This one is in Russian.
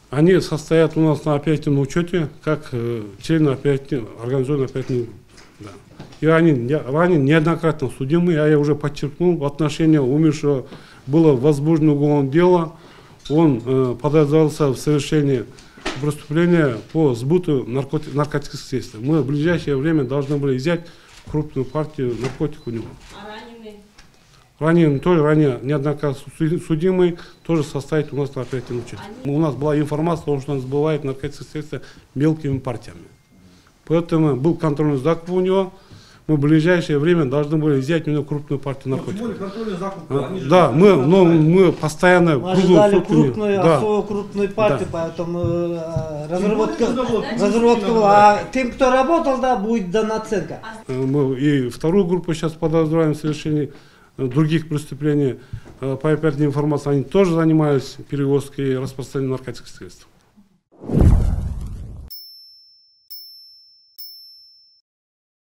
Они состоят у нас на оперативном учете, как члены организованной оперативной. Да. И они ранее неоднократно судимы, а я уже подчеркнул, в отношении умершего было возбуждено уголовное дело, он подозревался в совершении преступления по сбыту наркотических средств. Мы в ближайшее время должны были взять крупную партию наркотиков у него. А раненые? Ранее неоднократно судимый, тоже состоит у нас на оперативном учете. У нас была информация о том, что он сбывает наркотические средства мелкими партиями. Поэтому был контрольный закуп у него. Мы в ближайшее время должны были взять у него крупную партию наркотиков. Да, мы постоянно ожидали особо крупную партию, да. Поэтому разработка была. А тем, кто работал, да, будет дана оценка. Мы и вторую группу сейчас подозреваем в совершении других преступлений. По оперативной информации они тоже занимались перевозкой и распространением наркотических средств.